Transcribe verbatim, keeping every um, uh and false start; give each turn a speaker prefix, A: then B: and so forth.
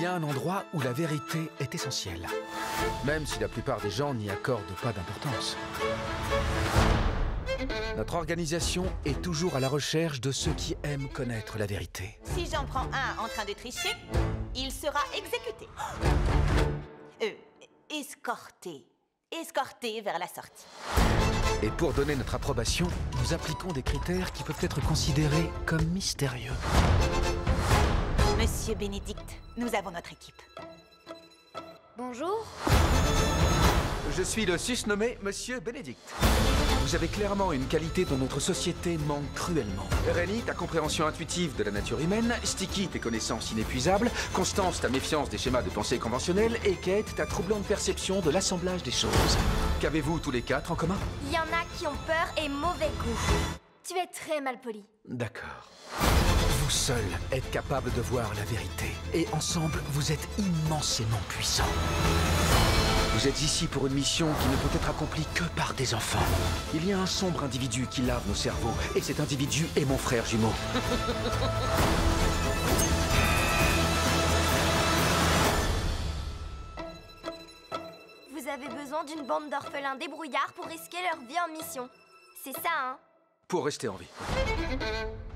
A: y a un endroit où la vérité est essentielle, même si la plupart des gens n'y accordent pas d'importance. Notre organisation est toujours à la recherche de ceux qui aiment connaître la vérité.
B: Si j'en prends un en train de tricher, il sera exécuté. Euh, escorté. Escorté vers la sortie.
A: Et pour donner notre approbation, nous appliquons des critères qui peuvent être considérés comme mystérieux.
B: Monsieur Bénédicte, nous avons notre équipe.
C: Bonjour.
A: Je suis le susnommé Monsieur Bénédicte. Vous avez clairement une qualité dont notre société manque cruellement. Rennie, ta compréhension intuitive de la nature humaine. Sticky, tes connaissances inépuisables. Constance, ta méfiance des schémas de pensée conventionnels. Et Kate, ta troublante perception de l'assemblage des choses. Qu'avez-vous tous les quatre en commun?
C: Il y en a qui ont peur et mauvais goût. Tu es très mal poli.
A: D'accord. Vous seuls êtes capables de voir la vérité. Et ensemble, vous êtes immensément puissants. Vous êtes ici pour une mission qui ne peut être accomplie que par des enfants. Il y a un sombre individu qui lave nos cerveaux, et cet individu est mon frère jumeau.
C: Vous avez besoin d'une bande d'orphelins débrouillards pour risquer leur vie en mission. C'est ça, hein?
A: Pour rester en vie.